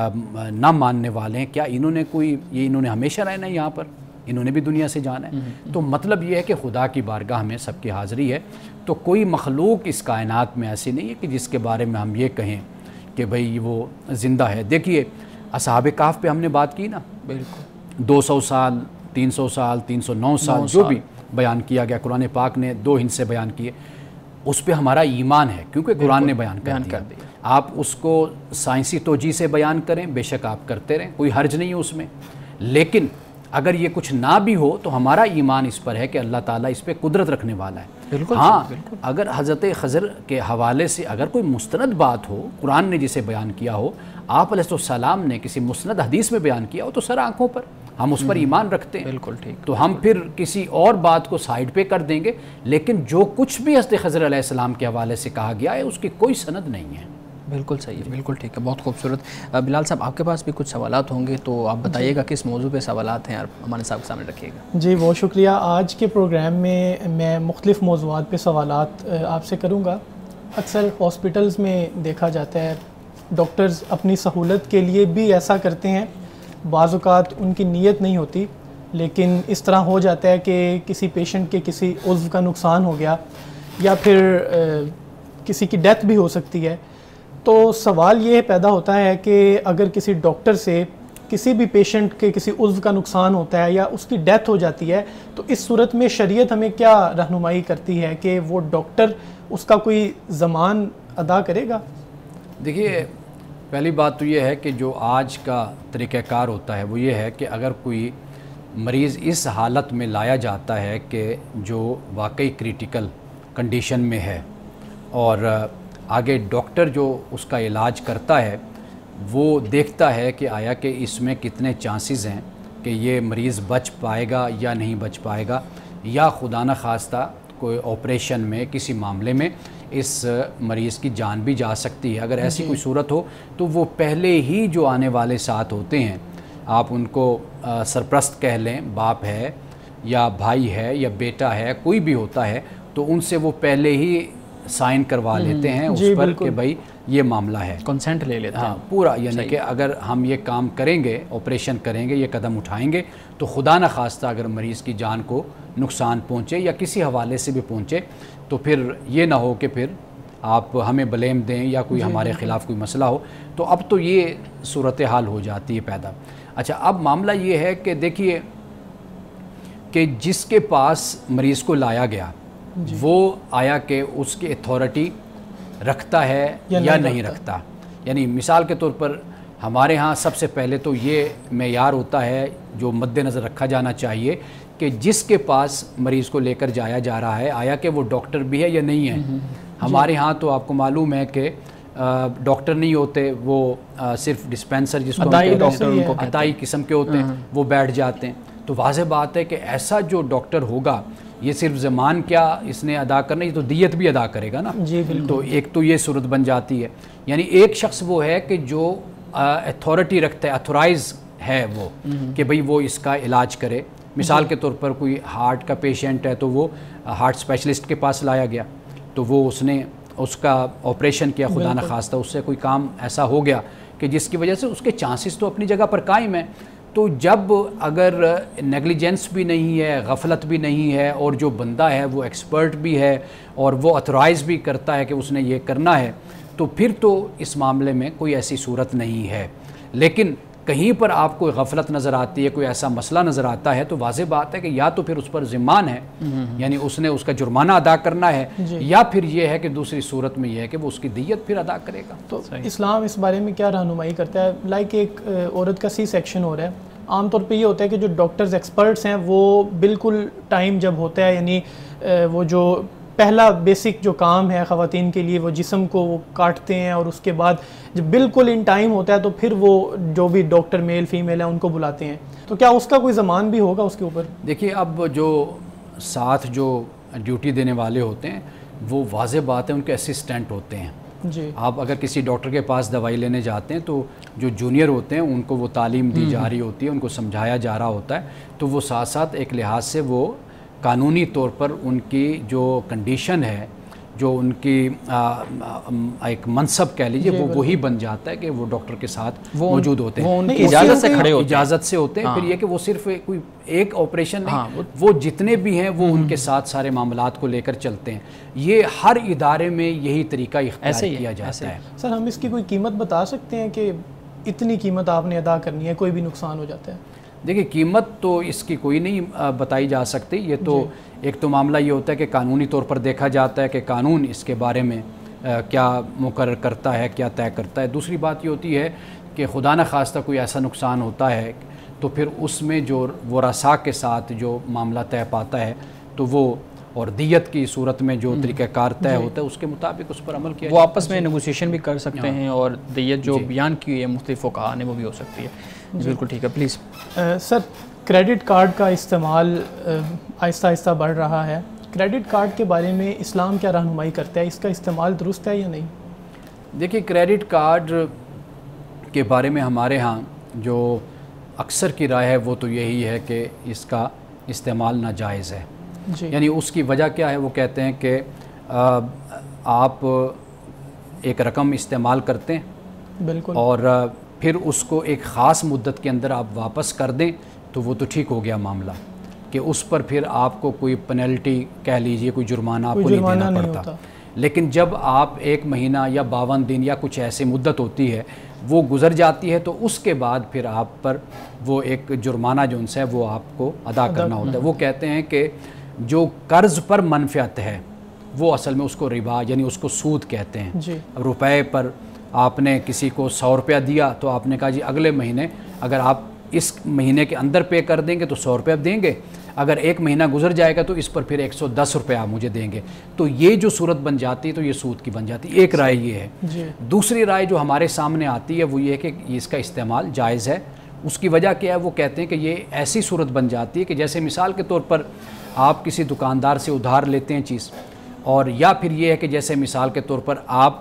نہ ماننے والے ہیں، کیا انہوں نے ہمیشہ رہنا ہے یہاں پر، انہوں نے بھی دنیا سے جانا ہے؟ تو مطلب یہ ہے کہ خدا کی بارگاہ میں سب کی حاضری ہے، تو کوئی مخلوق اس کائنات میں ایسی نہیں ہے کہ جس کے بارے میں ہم یہ کہیں کہ بھئی وہ زندہ ہے۔ دیکھیے اصحاب کہف پہ ہم نے بات کی نا، بالکل 200 سال 300 سال 309 سال جو بھی بیان کیا گیا، قرآن پاک نے 2 حصے بیان کیے، اس پہ ہمارا ایمان ہے کیونکہ قرآن نے بیان کر دیا۔ آپ اس کو سائنسی توجیہ سے بیان کریں، بے شک آپ کرتے رہیں، کوئی حرج نہیں ہے اس میں، لیکن اگر یہ کچھ نہ بھی ہو تو ہمارا ایمان اس پر ہے کہ اللہ تعالیٰ اس پہ قدرت رکھنے والا ہے. بالکل. ہاں اگر حضرت خضر کے حوالے سے اگر کوئی مستند بات ہو، قرآن نے جسے بیان کیا ہو، آپ علیہ السلام نے کسی مستند حدیث میں بیان کیا ہو، تو سر آنکھوں پر ہم اس پر ایمان رکھتے ہیں. بالکل ٹھیک. تو ہم پھر کسی اور بات کو سائیڈ پہ کر دیں گے، لیکن جو کچھ بھی حضرت خضر علیہ السلام کے حوالے سے کہا گیا ہے اس کی کوئی سند نہیں ہے. بالکل صحیح ہے، بالکل ٹھیک ہے، بہت خوبصورت. بلال صاحب آپ کے پاس بھی کچھ سوالات ہوں گے تو آپ بتائیے گا کس موضوع پہ سوالات ہیں اور ہمارے صاحب کے سامنے رکھیے گا. جی بہت شکریہ. آج کے پروگرام میں میں مختلف موضوعات پہ سوالات آپ سے کروں گا. اکثر ہاسپٹلز میں دیکھا جاتا ہے ڈاکٹرز اپنی سہولت کے لیے بھی ایسا کرتے ہیں، بعض اوقات ان کی نیت نہیں ہوتی لیکن اس طرح ہو جاتا ہے کہ کسی پیشنٹ کے کسی عضو کا نقصان ہو گیا یا پھر کسی کی ڈیتھ بھی ہو سکتی ہے. تو سوال یہ پیدا ہوتا ہے کہ اگر کسی ڈاکٹر سے کسی بھی پیشنٹ کے کسی عضو کا نقصان ہوتا ہے یا اس کی ڈیتھ ہو جاتی ہے تو اس صورت میں شریعت ہمیں کیا رہنمائی کرتی ہے کہ وہ ڈاکٹر اس کا کوئی ضمان ادا کرے گا؟ دیکھیے پہلی بات تو یہ ہے کہ جو آج کا طریقہ کار ہوتا ہے وہ یہ ہے کہ اگر کوئی مریض اس حالت میں لایا جاتا ہے کہ جو واقعی کریٹیکل کنڈیشن میں ہے اور آگے ڈاکٹر جو اس کا علاج کرتا ہے وہ دیکھتا ہے کہ آیا کہ اس میں کتنے چانسز ہیں کہ یہ مریض بچ پائے گا یا نہیں بچ پائے گا، یا خدا نخواستہ کوئی آپریشن میں کسی معاملے میں اس مریض کی جان بھی جا سکتی ہے. اگر ایسی کوئی صورت ہو تو وہ پہلے ہی جو آنے والے ساتھ ہوتے ہیں، آپ ان کو سرپرست کہہ لیں، باپ ہے یا بھائی ہے یا بیٹا ہے، کوئی بھی ہوتا ہے، تو ان سے وہ پہلے ہی سائن کروا لیتے ہیں اس پر کہ بھائی یہ معاملہ ہے، کنسنٹ لے لیتے ہیں. ہاں پورا، یعنی کہ اگر ہم یہ کام کریں گے، آپریشن کریں گے، یہ قدم اٹھائیں گے تو خدا نخواستہ اگر مریض کی جان کو نقصان پہنچے یا کسی حوالے سے بھی پہنچے تو پھر یہ نہ ہو کہ پھر آپ ہمیں بلیم دیں یا کوئی ہمارے خلاف کوئی مسئلہ ہو. تو اب تو یہ صورتحال ہو جاتی ہے پیدا. اچھا اب معاملہ یہ ہے کہ دیکھیے کہ جس کے پاس مریض کو لایا گیا وہ آیا کہ اس کی اتھارٹی رکھتا ہے یا نہیں رکھتا. یعنی مثال کے طور پر ہمارے ہاں سب سے پہلے تو یہ معیار ہوتا ہے جو مد نظر رکھا جانا چاہیے کہ جس کے پاس مریض کو لے کر جایا جا رہا ہے آیا کہ وہ ڈاکٹر بھی ہے یا نہیں ہے. ہمارے ہاں تو آپ کو معلوم ہے کہ ڈاکٹر نہیں ہوتے، وہ صرف ڈسپینسر جس کو عطائی قسم کے ہوتے ہیں وہ بیٹھ جاتے ہیں. تو واضح بات ہے کہ ایسا جو ڈاکٹر ہوگا یہ صرف زمان کیا اس نے ادا کرنا، یہ تو دیت بھی ادا کرے گا نا. جی بالکل. تو ایک تو یہ صورت بن جاتی ہے. یعنی ایک شخص وہ ہے کہ جو اتھارٹی رکھتا ہے، اتھورائز ہے وہ کہ بھئی وہ اس کا علاج کرے. مثال کے طور پر کوئی ہارٹ کا پیشنٹ ہے تو وہ ہارٹ اسپیشلسٹ کے پاس لایا گیا تو وہ اس نے اس کا آپریشن کیا، خدا نخواستہ اس سے کوئی کام ایسا ہو گیا کہ جس کی وجہ سے اس کے چانسز تو اپنی جگہ پر قائم ہیں. تو جب اگر نیگلیجنس بھی نہیں ہے، غفلت بھی نہیں ہے، اور جو بندہ ہے وہ ایکسپرٹ بھی ہے اور وہ اتھورائز بھی کرتا ہے کہ اس نے یہ کرنا ہے، تو پھر تو اس معاملے میں کوئی ایسی صورت نہیں ہے. لیکن کہیں پر آپ کو غفلت نظر آتی ہے، کوئی ایسا مسئلہ نظر آتا ہے تو واضح بات ہے کہ یا تو پھر اس پر ضمان ہے، یعنی اس نے اس کا جرمانہ ادا کرنا ہے، یا پھر یہ ہے کہ دوسری صورت میں یہ ہے کہ وہ اس کی دیت پھر ادا کرے گا. تو اسلام اس بارے میں کیا رہنمائی کرتا ہے؟ لائک ایک عورت کا سی سیکشن ہو رہا ہے، عام طور پہ یہ ہوتا ہے کہ جو ڈاکٹرز ایکسپرٹس ہیں وہ بالکل ٹائم جب ہوتا ہے، یعنی وہ جو پہلا بیسک جو کام ہے خواتین کے لیے وہ جسم کو وہ کاٹتے ہیں، اور اس کے بعد جب بالکل ان ٹائم ہوتا ہے تو پھر وہ جو بھی ڈاکٹر میل فیمیل ہیں ان کو بلاتے ہیں. تو کیا اس کا کوئی زمان بھی ہوگا اس کے اوپر؟ دیکھیے اب جو ساتھ جو ڈیوٹی دینے والے ہوتے ہیں وہ واضح بات ہے ان کے اسسٹنٹ ہوتے ہیں. جی آپ اگر کسی ڈاکٹر کے پاس دوائی لینے جاتے ہیں تو جو جونیئر ہوتے ہیں ان کو وہ تعلیم دی جا رہی ہوتی ہے، ان کو سمجھایا جا رہا ہوتا ہے، تو وہ ساتھ ساتھ ایک لحاظ سے وہ قانونی طور پر ان کی جو کنڈیشن ہے، جو ان کی ایک منصب کہہ لیجیے، وہ وہی بن جاتا ہے کہ وہ ڈاکٹر کے ساتھ موجود ہوتے ہیں، ان کی اجازت سے کھڑے ہوتے ہیں، اجازت سے ہوتے ہیں. پھر یہ کہ وہ صرف کوئی ایک آپریشن نہیں، وہ جتنے بھی ہیں وہ ان کے ساتھ سارے معاملات کو لے کر چلتے ہیں. یہ ہر ادارے میں یہی طریقہ اختیار کیا جاتا ہے. سر ہم اس کی کوئی قیمت بتا سکتے ہیں کہ اتنی قیمت آپ نے ادا کرنی ہے، کوئی بھی نقصان ہو جاتا ہے؟ دیکھیں قیمت تو اس کی کوئی نہیں بتائی جا سکتی. یہ تو ایک تو معاملہ یہ ہوتا ہے کہ قانونی طور پر دیکھا جاتا ہے کہ قانون اس کے بارے میں کیا مقرر کرتا ہے، کیا طے کرتا ہے. دوسری بات یہ ہوتی ہے کہ خدا نخواستہ کوئی ایسا نقصان ہوتا ہے تو پھر اس میں جو ورثاء کے ساتھ جو معاملہ طے پاتا ہے تو وہ اور دیت کی صورت میں جو طریقہ کار طے ہوتا ہے اس کے مطابق اس پر عمل کیا وہ آپس میں نیگوسیشن بھی کر سکتے ہیں اور دیت جو بیان کی ہے مختلف فقہاء نے وہ بھی ہو سکتی ہے. بالکل ٹھیک ہے. پلیز سر کریڈٹ کارڈ کا استعمال آہستہ آہستہ بڑھ رہا ہے. کریڈٹ کارڈ کے بارے میں اسلام کیا رہنمائی کرتا ہے؟ اس کا استعمال درست ہے یا نہیں؟ دیکھیے کریڈٹ کارڈ کے بارے میں ہمارے ہاں جو اکثر کی رائے ہے وہ تو یہی ہے کہ اس کا استعمال ناجائز ہے. یعنی اس کی وجہ کیا ہے؟ وہ کہتے ہیں کہ آپ ایک رقم استعمال کرتے ہیں بالکل اور پھر اس کو ایک خاص مدت کے اندر آپ واپس کر دیں تو وہ تو ٹھیک ہو گیا معاملہ، کہ اس پر پھر آپ کو کوئی پینلٹی کہہ لیجئے کوئی جرمانہ آپ کو نہیں دینا پڑتا. لیکن جب آپ 1 مہینہ یا 52 دن یا کچھ ایسی مدت ہوتی ہے وہ گزر جاتی ہے تو اس کے بعد پھر آپ پر وہ ایک جرمانہ جو ان سے ہے وہ آپ کو ادا کرنا ہوتا ہے. وہ کہتے ہیں کہ جو قرض پر منفعت ہے وہ اصل میں اس کو ربا یعنی اس کو سود کہتے ہیں. روپے پر آپ نے کسی کو 100 روپیہ دیا تو آپ نے کہا جی اگلے مہینے اگر آپ اس مہینے کے اندر پے کر دیں گے تو 100 روپیہ دیں گے، اگر 1 مہینہ گزر جائے گا تو اس پر پھر 110 روپیہ آپ مجھے دیں گے. تو یہ جو صورت بن جاتی ہے تو یہ سود کی بن جاتی ہے. ایک رائے یہ ہے. دوسری رائے جو ہمارے سامنے آتی ہے وہ یہ ہے کہ اس کا استعمال جائز ہے. اس کی وجہ کیا ہے؟ وہ کہتے ہیں کہ یہ ایسی صورت بن جاتی ہے کہ جیسے مثال کے طور پر آپ کسی دکاندار سے ادھار لیتے ہیں چیز، اور یا پھر یہ ہے کہ جیسے مثال کے طور پر آپ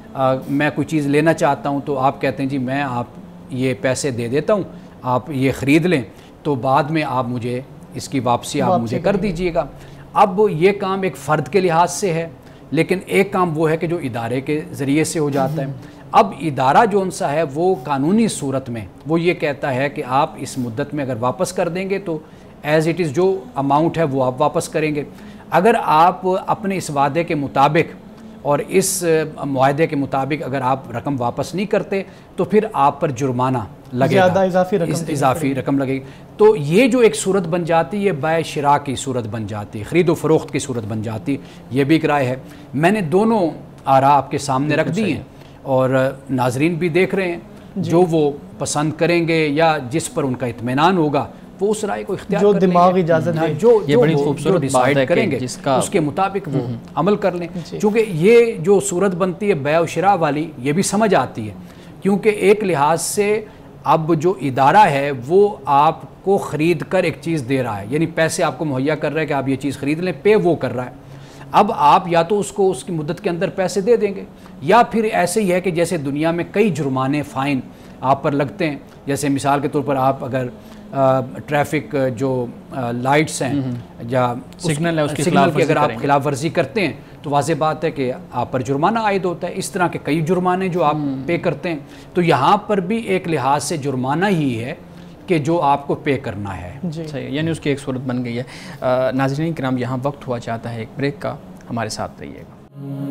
میں کوئی چیز لینا چاہتا ہوں تو آپ کہتے ہیں جی میں آپ یہ پیسے دے دیتا ہوں، آپ یہ خرید لیں تو بعد میں آپ مجھے اس کی واپسی آپ مجھے کر دیجئے گا. اب یہ کام ایک فرد کے لحاظ سے ہے، لیکن ایک کام وہ ہے کہ جو ادارے کے ذریعے سے ہو جاتا ہے. اب ادارہ جو ان سا ہے وہ قانونی صورت میں وہ یہ کہتا ہے کہ آپ اس مدت میں اگر واپس کر دیں گے تو ایز اٹ از جو اماؤنٹ ہے وہ آپ واپس کریں گے. اگر آپ اپنے اس وعدے کے مطابق اور اس معاہدے کے مطابق اگر آپ رقم واپس نہیں کرتے تو پھر آپ پر جرمانہ لگے گا، اضافی رقم لگے گی. تو یہ جو ایک صورت بن جاتی ہے بائع شراء کی صورت بن جاتی ہے، خرید و فروخت کی صورت بن جاتی. یہ بھی ایک رائے ہے. میں نے دونوں آراء آپ کے سامنے رکھ دی ہیں اور ناظرین بھی دیکھ رہے ہیں. جو وہ پسند کریں گے یا جس پر ان کا اطمینان ہوگا وہ اس رائے کو اختیار جو دماغ اجازت دے، جو بڑی خوبصورت ڈیسائیڈ کریں گے اس کے مطابق وہ عمل کر لیں. چونکہ یہ جو صورت بنتی ہے بیع و شراء والی یہ بھی سمجھ آتی ہے، کیونکہ ایک لحاظ سے اب جو ادارہ ہے وہ آپ کو خرید کر ایک چیز دے رہا ہے، یعنی پیسے آپ کو مہیا کر رہا ہے کہ آپ یہ چیز خرید لیں، پے وہ کر رہا ہے. اب آپ یا تو اس کو اس کی مدت کے اندر پیسے دے دیں گے، یا پھر ایسے ہی ہے کہ جیسے دنیا میں کئی جرمانے فائن آپ پر لگتے ہیں. جیسے مثال کے طور پر آپ اگر ٹریفک جو لائٹس ہیں یا سگنل کی اگر آپ خلاف ورزی کرتے ہیں تو واضح بات ہے کہ آپ پر جرمانہ عائد ہوتا ہے. اس طرح کے کئی جرمانے جو آپ پے کرتے ہیں تو یہاں پر بھی ایک لحاظ سے جرمانہ ہی ہے کہ جو آپ کو پے کرنا ہے. صحیح، یعنی اس کی ایک صورت بن گئی ہے. ناظرین کرام یہاں وقت ہوا چاہتا ہے ایک بریک کا، ہمارے ساتھ رہیے گا.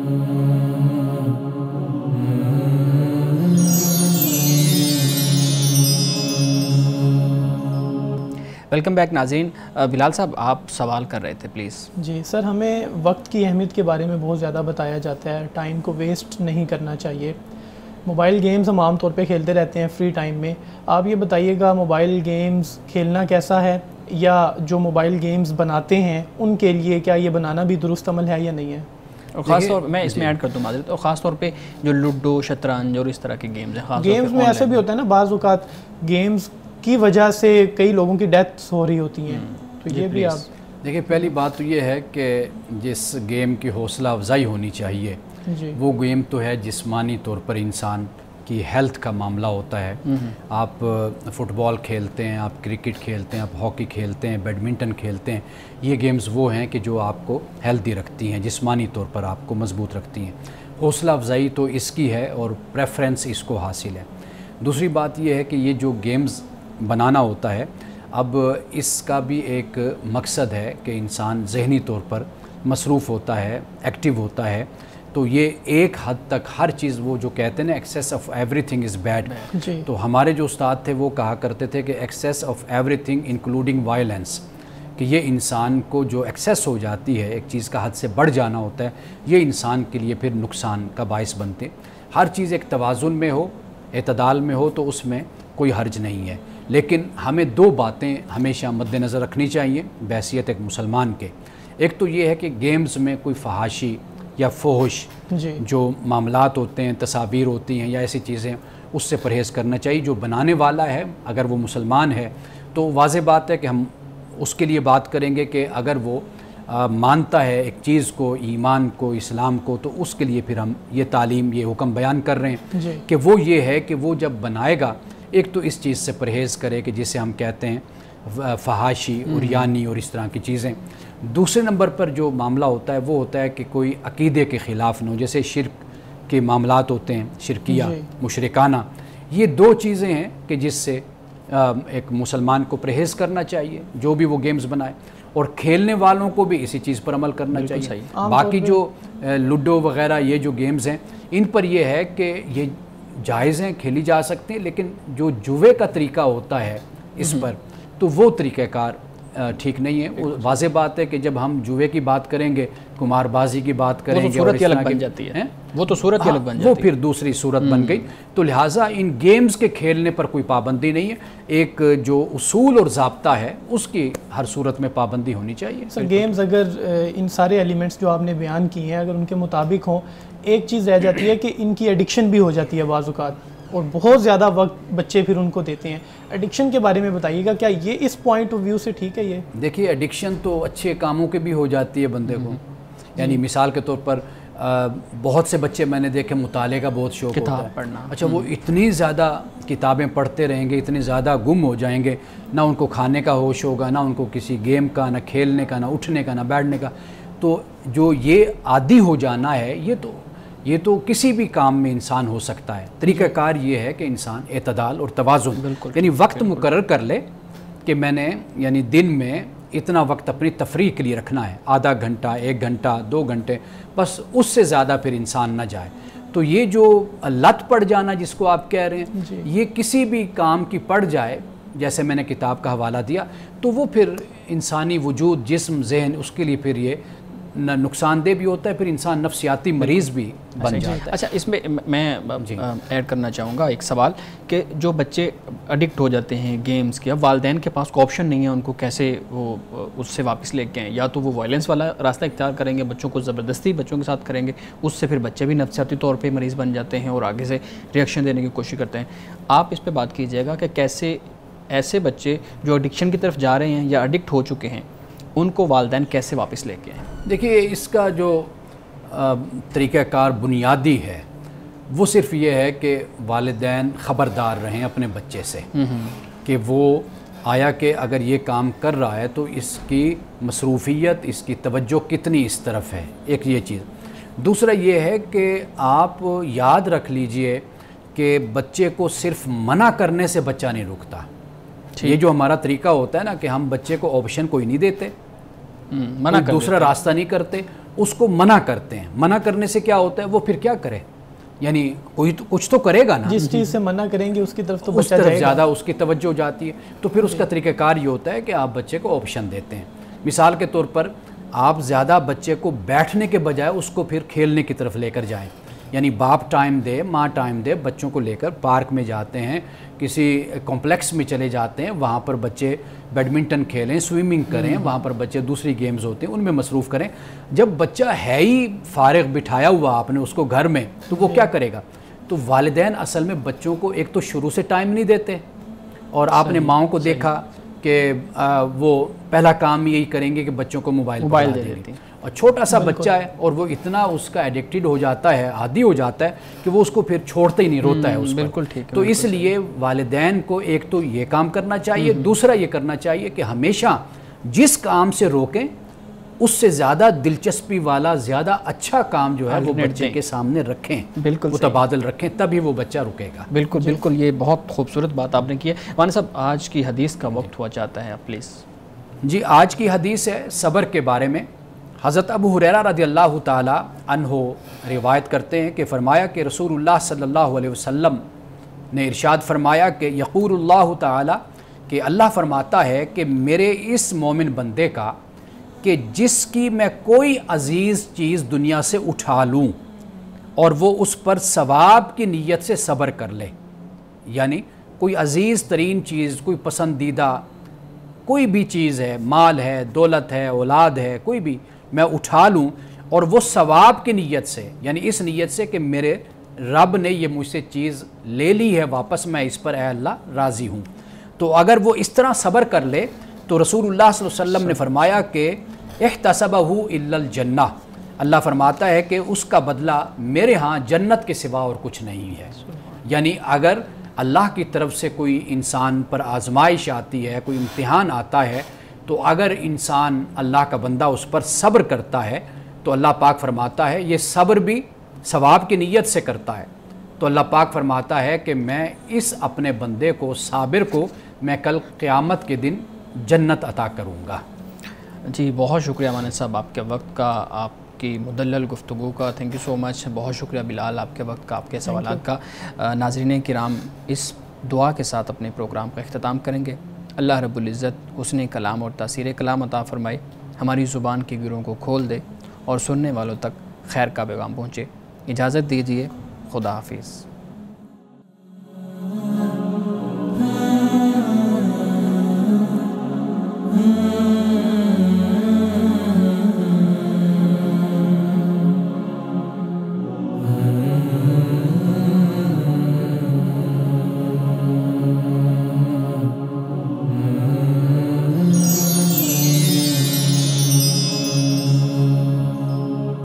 ویلکم بیک ناظرین. بلال صاحب آپ سوال کر رہے تھے، پلیز. جی سر، ہمیں وقت کی اہمیت کے بارے میں بہت زیادہ بتایا جاتا ہے، ٹائم کو ویسٹ نہیں کرنا چاہیے. موبائل گیمز ہم عام طور پہ کھیلتے رہتے ہیں فری ٹائم میں. آپ یہ بتائیے گا موبائل گیمز کھیلنا کیسا ہے، یا جو موبائل گیمز بناتے ہیں ان کے لیے کیا یہ بنانا بھی درست عمل ہے یا نہیں ہے؟ اور خاص طور میں اس میں ایڈ کر دوں معذرت، اور خاص طور پہ جو لوڈو، شطرنج اور اس طرح کے گیمز ہیں. گیمز میں ایسے بھی ہوتا ہے نا بعض اوقات گیمز کی وجہ سے کئی لوگوں کی ڈیتھس ہو رہی ہوتی ہیں، تو یہ بھی آپ دیکھیں. پہلی بات تو یہ ہے کہ جس گیم کی حوصلہ افزائی ہونی چاہیے وہ گیم تو ہے جسمانی طور پر انسان کی ہیلتھ کا معاملہ ہوتا ہے. آپ فٹ بال کھیلتے ہیں، آپ کرکٹ کھیلتے ہیں، آپ ہاکی کھیلتے ہیں، بیڈمنٹن کھیلتے ہیں. یہ گیمز وہ ہیں کہ جو آپ کو ہیلتھی رکھتی ہیں، جسمانی طور پر آپ کو مضبوط رکھتی ہیں. حوصلہ افزائی تو اس کی ہے اور پریفرنس اس کو حاصل ہے. دوسری بات یہ ہے کہ یہ جو گیمز بنانا ہوتا ہے اب اس کا بھی ایک مقصد ہے کہ انسان ذہنی طور پر مصروف ہوتا ہے، ایکٹیو ہوتا ہے. تو یہ ایک حد تک ہر چیز وہ جو کہتے ہیں نا excess of everything is bad. تو ہمارے جو استاد تھے وہ کہا کرتے تھے کہ excess of everything including violence, کہ یہ انسان کو جو ایکسیس ہو جاتی ہے، ایک چیز کا حد سے بڑھ جانا ہوتا ہے، یہ انسان کے لیے پھر نقصان کا باعث بنتے ہیں. ہر چیز ایک توازن میں ہو، اعتدال میں ہو تو اس میں کوئی حرج نہیں ہے. لیکن ہمیں دو باتیں ہمیشہ مد نظر رکھنی چاہیے بحیثیت ایک مسلمان کے. ایک تو یہ ہے کہ گیمز میں کوئی فحاشی یا فحش جو معاملات ہوتے ہیں، تصاویر ہوتی ہیں یا ایسی چیزیں، اس سے پرہیز کرنا چاہیے. جو بنانے والا ہے اگر وہ مسلمان ہے تو واضح بات ہے کہ ہم اس کے لیے بات کریں گے کہ اگر وہ مانتا ہے ایک چیز کو، ایمان کو، اسلام کو، تو اس کے لیے پھر ہم یہ تعلیم، یہ حکم بیان کر رہے ہیں کہ وہ یہ ہے کہ وہ جب بنائے گا ایک تو اس چیز سے پرہیز کرے کہ جسے ہم کہتے ہیں فحاشی، عریانی اور اس طرح کی چیزیں. دوسرے نمبر پر جو معاملہ ہوتا ہے وہ ہوتا ہے کہ کوئی عقیدے کے خلاف نہ ہو، جیسے شرک کے معاملات ہوتے ہیں، شرکیہ، مشرکانہ. یہ دو چیزیں ہیں کہ جس سے ایک مسلمان کو پرہیز کرنا چاہیے جو بھی وہ گیمز بنائے، اور کھیلنے والوں کو بھی اسی چیز پر عمل کرنا چاہیے. باقی جو لوڈو وغیرہ یہ جو گیمز ہیں ان پر یہ ہے کہ یہ جائز ہیں، کھیلی جا سکتے ہیں، لیکن جو جوے کا طریقہ ہوتا ہے اس پر تو وہ طریقہ کار ٹھیک نہیں ہے. واضح بات ہے کہ جب ہم جوے کی بات کریں گے، قمار بازی کی بات کریں گے، صورت الگ بن جاتی ہے، وہ تو صورت الگ بن جاتی ہے، وہ پھر دوسری صورت بن گئی. تو لہٰذا ان گیمز کے کھیلنے پر کوئی پابندی نہیں ہے. ایک جو اصول اور ضابطہ ہے اس کی ہر صورت میں پابندی ہونی چاہیے. سر گیمز اگر ان سارے ایلیمنٹس جو آپ نے بیان کیے ہیں اگر ان کے مطابق ہوں، ایک چیز رہ جاتی ہے کہ ان کی ایڈکشن بھی ہو جاتی ہے بعض اوقات، اور بہت زیادہ وقت بچے پھر ان کو دیتے ہیں. ایڈکشن کے بارے میں بتائیے گا، کیا یہ اس پوائنٹ آف ویو سے ٹھیک ہے؟ یہ دیکھیے ایڈکشن تو اچھے کاموں کے بھی ہو جاتی ہے بندے کو. یعنی مثال کے طور پر بہت سے بچے میں نے دیکھے مطالعے کا بہت شوق ہوتا ہے، پڑھنا. اچھا وہ اتنی زیادہ کتابیں پڑھتے رہیں گے، اتنے زیادہ گم ہو جائیں گے، نہ ان کو کھانے کا ہوش ہوگا، نہ ان کو کسی گیم کا، نہ کھیلنے کا، نہ اٹھنے کا، نہ بیٹھنے کا. تو جو یہ عادی ہو جانا ہے یہ تو کسی بھی کام میں انسان ہو سکتا ہے. طریقہ کار یہ ہے کہ انسان اعتدال اور توازن، یعنی وقت مقرر کر لے کہ میں نے یعنی دن میں اتنا وقت اپنی تفریح کے لیے رکھنا ہے، آدھا گھنٹہ، 1 گھنٹہ، 2 گھنٹے، بس اس سے زیادہ پھر انسان نہ جائے. تو یہ جو لت پڑ جانا جس کو آپ کہہ رہے ہیں، یہ کسی بھی کام کی پڑ جائے، جیسے میں نے کتاب کا حوالہ دیا، تو وہ پھر انسانی وجود، جسم، ذہن، اس کے لیے پھر یہ نقصان دہ بھی ہوتا ہے، پھر انسان نفسیاتی مریض بھی بن جاتا ہے. اچھا، اس میں میں ایڈ کرنا چاہوں گا ایک سوال کہ جو بچے ایڈکٹ ہو جاتے ہیں گیمز کے، اب والدین کے پاس کوئی آپشن نہیں ہے ان کو کیسے وہ اس سے واپس لے کے آئیں. یا تو وہ وائلنس والا راستہ اختیار کریں گے، بچوں کو زبردستی بچوں کے ساتھ کریں گے، اس سے پھر بچے بھی نفسیاتی طور پہ مریض بن جاتے ہیں اور آگے سے ریئیکشن دینے کی کوشش کرتے ہیں. آپ اس پہ بات کیجیے گا کہ کیسے ایسے بچے جو ایڈکشن کی طرف جا رہے ہیں یا ایڈکٹ ہو چکے ہیں ان کو والدین کیسے واپس لے کے آئیں؟ دیکھیے اس کا جو طریقہ کار بنیادی ہے وہ صرف یہ ہے کہ والدین خبردار رہیں اپنے بچے سے کہ وہ آیا کہ اگر یہ کام کر رہا ہے تو اس کی مصروفیت، اس کی توجہ کتنی اس طرف ہے. ایک یہ چیز. دوسرا یہ ہے کہ آپ یاد رکھ لیجئے کہ بچے کو صرف منع کرنے سے بچہ نہیں رکتا. یہ جو ہمارا طریقہ ہوتا ہے نا کہ ہم بچے کو آپشن کوئی نہیں دیتے، دوسرا راستہ نہیں کرتے، اس کو منع کرتے ہیں. منع کرنے سے کیا ہوتا ہے، وہ پھر کیا کرے، یعنی کوئی تو کچھ تو کرے گا نا. جس چیز سے منع کریں گے اس کی طرف تو اس طرف زیادہ اس کی توجہ جاتی ہے. تو پھر اس کا طریقہ کار یہ ہوتا ہے کہ آپ بچے کو آپشن دیتے ہیں. مثال کے طور پر آپ زیادہ بچے کو بیٹھنے کے بجائے اس کو پھر کھیلنے کی طرف لے کر جائیں. یعنی باپ ٹائم دے، ماں ٹائم دے، بچوں کو لے کر پارک میں جاتے ہیں، کسی کمپلیکس میں چلے جاتے ہیں، وہاں پر بچے بیڈمنٹن کھیلیں، سوئمنگ کریں، وہاں پر بچے دوسری گیمز ہوتے ہیں ان میں مصروف کریں. جب بچہ ہے ہی فارغ بٹھایا ہوا آپ نے اس کو گھر میں، تو وہ کیا کرے گا؟ تو والدین اصل میں بچوں کو ایک تو شروع سے ٹائم نہیں دیتے، اور آپ نے ماؤں کو دیکھا کہ وہ پہلا کام یہی کریں گے کہ بچوں کو موبائل دے دیتے ہیں. اور چھوٹا سا بچہ ہے اور وہ اتنا اس کا ایڈکٹڈ ہو جاتا ہے، عادی ہو جاتا ہے کہ وہ اس کو پھر چھوڑتا ہی نہیں، روتا ہے اس پر. بالکل ٹھیک ہے. تو اس لیے والدین کو ایک تو یہ کام کرنا چاہیے، دوسرا یہ کرنا چاہیے کہ ہمیشہ جس کام سے روکیں اس سے زیادہ دلچسپی والا، زیادہ اچھا کام جو ہے وہ بچے کے سامنے رکھیں، بالکل متبادل رکھیں، تبھی وہ بچہ رکے گا. بالکل بالکل، یہ بہت خوبصورت بات آپ نے کی ہے. مولانا صاحب آج کی حدیث کا وقت ہوا چاہتا ہے، پلیز. جی آج کی حدیث ہے صبر کے بارے میں. حضرت ابو ہریرہ رضی اللہ تعالی عنہ روایت کرتے ہیں کہ فرمایا کہ رسول اللہ صلی اللہ علیہ وسلم نے ارشاد فرمایا کہ یقول اللہ تعالی، کہ اللہ فرماتا ہے کہ میرے اس مومن بندے کا کہ جس کی میں کوئی عزیز چیز دنیا سے اٹھا لوں اور وہ اس پر ثواب کی نیت سے صبر کر لے، یعنی کوئی عزیز ترین چیز، کوئی پسندیدہ کوئی بھی چیز ہے، مال ہے، دولت ہے، اولاد ہے، کوئی بھی میں اٹھا لوں اور وہ ثواب کی نیت سے، یعنی اس نیت سے کہ میرے رب نے یہ مجھ سے چیز لے لی ہے واپس، میں اس پر اے اللہ راضی ہوں، تو اگر وہ اس طرح صبر کر لے تو رسول اللہ صلی اللہ علیہ وسلم نے فرمایا کہ احتسبہ الا الجنہ، اللہ فرماتا ہے کہ اس کا بدلہ میرے ہاں جنت کے سوا اور کچھ نہیں ہے۔ یعنی اگر اللہ کی طرف سے کوئی انسان پر آزمائش آتی ہے، کوئی امتحان آتا ہے، تو اگر انسان اللہ کا بندہ اس پر صبر کرتا ہے تو اللہ پاک فرماتا ہے، یہ صبر بھی ثواب کی نیت سے کرتا ہے، تو اللہ پاک فرماتا ہے کہ میں اس اپنے بندے کو، صابر کو، میں کل قیامت کے دن جنت عطا کروں گا۔ جی بہت شکریہ مانند صاحب آپ کے وقت کا، آپ کی مدلل گفتگو کا، تھینک یو سو مچ، بہت شکریہ بلال آپ کے وقت کا، آپ کے سوالات کا۔ ناظرین کرام، اس دعا کے ساتھ اپنے پروگرام کا اختتام کریں گے۔ اللہ رب العزت حسن کلام اور تاثیر کلام عطا فرمائے، ہماری زبان کی گروں کو کھول دے اور سننے والوں تک خیر کا پیغام پہنچے۔ اجازت دیجیے، خدا حافظ۔